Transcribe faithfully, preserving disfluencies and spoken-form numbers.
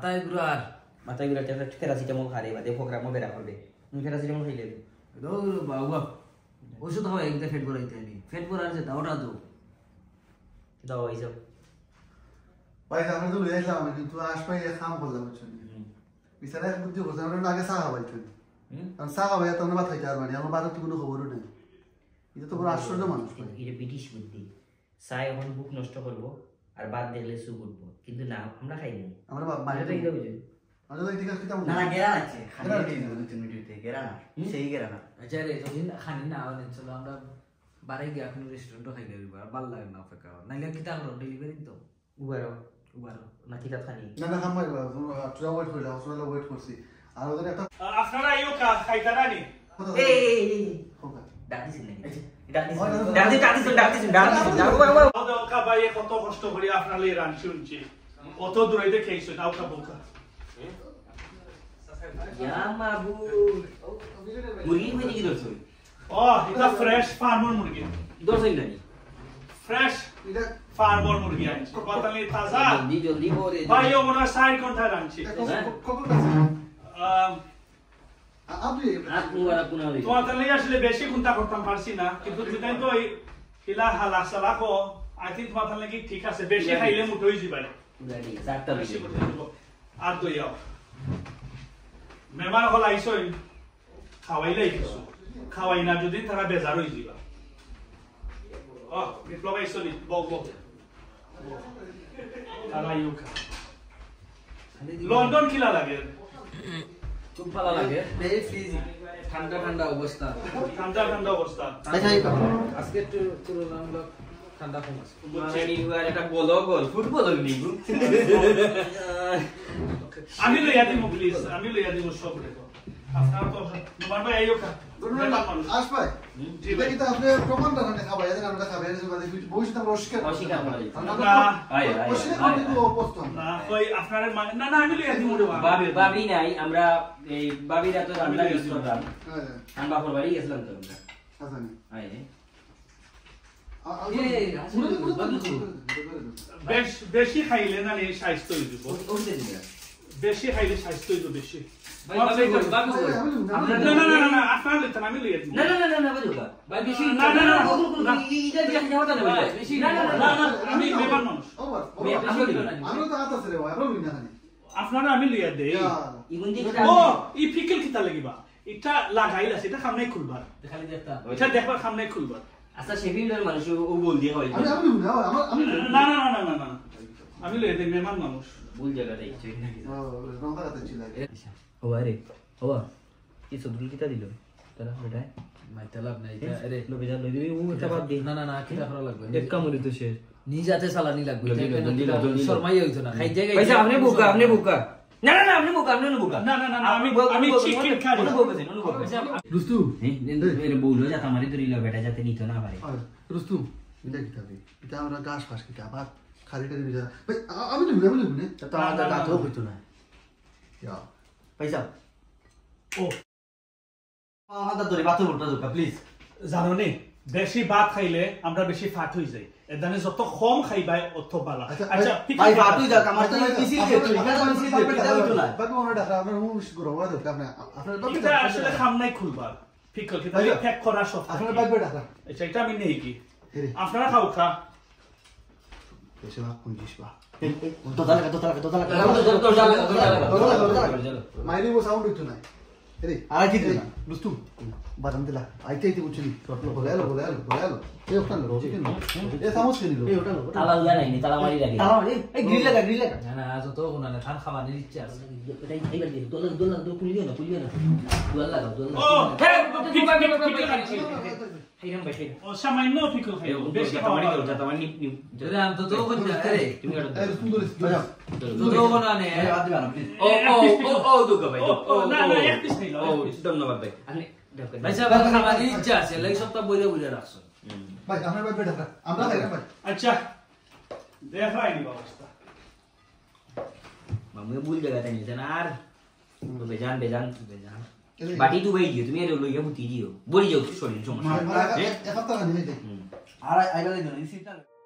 মাথায় ঘুরার মাথায় ঘুরার একটা প্যারাসিটামল খারে বাদে ফকরা মো বেরা করবে তুমি প্যারাসিটামল খাইলে দৌড় বাবা ওষুধ হয় একদম ফেট ভরাইতে আনি ফেট ভরার যে দাওটা দাও দাও এইসব ভাই আমরা তো লয়ে আসলাম কিন্তু আসপাই খাম করলাম বুঝছেন বিচারে এক বুদ্ধি করছে আমরা আগে চা খাওয়াই তুই কারণ চা খাওয়াই তো আমরা খাইতে আর মানে আমার বাড়িতে কোনো খবরও নেই এটা তো বড় আশ্চর্য মানুষ এটা ব্রিটিশ বুদ্ধি চাই এখন বুক নষ্ট করবো আর বাদ দেখলে সু করবো কিন্তু না আমরা খাই না আমরা বাড়িতে গিয়ে বুঝি আমরা তো এদিকে খেতাম না না গেরা আছে খালি দুই তিন মিনিটে গেরা না সেই গেরা না আচ্ছা রে যদিন খানি না আওয়াজ চলো আমরা বারে গিয়ে এখন রেস্টুরেন্টে খাই যাবি আর ভালো লাগে না অপেক্ষা নাইলে কি তা হলো ডেলিভারি তো উবারো উবারো না কি খানি না না খাম ভাই তোরা ওয়েট করলাম তোরা ওয়েট করছি আর ওদের একটা আপনারা আইও কা খাইতা না নি এই এই এই হোকা ডাকদিস নাকি ডাকদিস ডাকদিস ডাকদিস ডাকদিস ডাকদিস ডাকো ওদো কা ভাই কত কষ্ট করে আপনারা এই রান শুনছি কত দূরে দেখাইছো নাও কা বোকা ইয়া মাবু মুরগি হইনি কি দরছ ও এটা ফ্রেশ ফার্মার মুরগি দরছ নাকি ফ্রেশ এটা ফার্মার মুরগি আছে পাতালি তাজা জলদি জলদি বলে ভাই ও মনে সাইড কোনটা রানছি কখন আছে আম আপনি আপনি ওরা কোন হইছে তো তাহলে আসলে বেশি কোনটা করতাম পারছি না কিন্তু তুমি তো হিলা হালা সালা কো আই থিংক তোমার তাহলে কি ঠিক আছে বেশি খাইলে মুট হই যাবে গাড়ি চারটা বেশি বেশি করতে দেব আর তো ইয়াও মেহমান হল আইসই খাওয়াইলাই কিছু খাওয়াই না যদি তারা বেজার হই যাবা ও বিপ্লব আইসনি বক বক তারা ইউকা লন্ডন কিলা লাগে খুব ভালো লাগে ভেরি ফ্রিজি ঠান্ডা ঠান্ডা অবস্থা ঠান্ডা ঠান্ডা অবস্থা আজকে একটু তুলনামূলক ঠান্ডা কম আছে মানি ওয়ার একটা গোল গোল ফুটবল নিবু আমি লইয়া দিমু প্লিজ আমি লইয়া দিমু সব রেখো আপনারা তো তোমার ভাই আইও কা আস ভাই এটা কি আপনি প্রমাণটা না খাবার এদিন আমরা খাবার এদিন বাদে বসে আমরা অস্বীকার অস্বীকার করি না আই আই অস্বীকার করতে তো অবস্থা না কই আপনারা না না আমি লইয়া দিমু রে বাবি বাবি নাই আমরা এই বাবিরা তো রান্না ইউজ করতাম হ্যাঁ আমি বাপর বাড়ি গেছিলাম তো আমরা আচ্ছা নি আই এই আসলে বেশ বেশি খাইলে না নে স্বাস্থ্য হইব ওইটা দিবা বেশি খাইলে স্বাস্থ্য হইব বেশি ভাই বাবু বাবু না না না না আপনারা লইতেন আমি লইয়া দিমু না না না না না বুঝবা ভাই বেশি না না না এটা দিয়া কি হতা না ভাই বেশি না না না আমি মেহমান মানুষ ওভার আমরা তো আতা রে ভাই আমরা না জানি আপনারা আমি লইয়া দেই ইগুন দি ও ই ফিকেল কিতা লাগিবা এটা লাগাইলা সেটা সামনে খুলবার খালি দেখতা এটা দেখবার সামনে খুলবার আচ্ছা শেফিল্ডের মানুষ ও গোল দিয়ে হয় আমি আমি না আমি না না না না না আমি লইয়া দেই মেহমান মানুষ ভুল জায়গাতে ইচ্ছে নাকি ও রংটা কাটতে ছিল ও আরে ও কি সবগুলো কিতা দিল তারা বেটা মাইতে লাভ নাই আরে লোকে যা লই দিবি ও এটা বাদ দি না না না কিটা করা লাগবে এক কামড়ি তো শেষ নিজাতে সালানি লাগবে জলদি লো, জলদি লো, জলদি লো। শর্মাই হইতো না খাই জায়গায় পয়সা আপনি বুকা আপনি বুকা না না না আপনি বুকা আপনি বুকা না না না আমি আমি চিকেন খাই অনুভব করেন অনুভব করেন রুস্তু এই এর বউলো যাতে আমারে ধরিল বেটা যাতে নিত না পারে রুস্তু এটা কি খাবে এটা আমরা গাছ ফাস কি আবার খালি খালি বিজা ভাই আমি তো আমি না তো আমাদের দাঁতও হইতো না ইয়া পয়সা ও আমাদের ধরে বাথরুম উঠা দরকার প্লিজ জানো নে বেশি ভাত খাইলে আমরা বেশি ফাট হই যাই এদানে যত কম খাইবাই অত ভালো আচ্ছা ভাই বাতুই দাও আমার তো মিছিল দিয়ে তুই না মিছিল দিয়ে পিতা হইতো না বাকি ওনা ডাক্তার আমরা মুশ করব ওয়া দরকার আপনি আপনার বাকি এটা আসলে খামনাই খুলবার ফিকল কি তাই প্যাক করা সব আপনার বাকি ডাক্তার আচ্ছা এটা আমি নেই কি আপনারা খাও খা এসে না কোন জিসবা দোতা লাগা দোতা লাগা দোতা লাগা দোতা লাগা মাইরি ও সাউন্ড হইতো না এরে আর কি দিলা রুস্তু বাদাম দিলা আইতে আইতে বুঝছিনি বলে এলো বলে এলো বলে এলো এই ওখান রোজ কেন এ সামস কেন লো এই ওখান তালা উয়া নাই তালা মারি রাখি তালা মারি এই গ্রিল লাগা গ্রিল লাগা না না আজ তো কোনা না খান খাওয়া নিয়ে ইচ্ছা আছে এটাই এইবার দি দোলা দোলা দো পুলিও না পুলিও না দোলা লাগা দোলা ও ফিকল ফিকল খাচ্ছি হেরাম ভাই ও সামান্য ফিকল খাই বেশি খাওয়া মারি যাতা মানি রে আম তো তো কোন আরে তুমি কাটো এই রুস্তু ধরে বাজা তো তো কোনা নে বাদ দিবা না প্লিজ ও ও ও দুগা ভাই ও না না এক পিস খাইলো ও ধন্যবাদ ভাই আপনি ভাই সাহেব খাওয়া নিয়ে ইচ্ছা আছে লাগি সপ্তাহ বইরে বইরে রাখছো ভাই আপনার বাকি ডাক্তার আমরা খাই ভাই আচ্ছা দেখাই নি অবস্থা মামু ভুল জায়গাতে নিয়েছেন আর তো বেজান বেজান বেজান বাটি তো ভাই দিও তুমি এর লইয়া বুতি দিও বড়ি যাও শরীর সমস্যা এক সপ্তাহ খানি হইতে আর আইবা দিন রিসিপ্টটা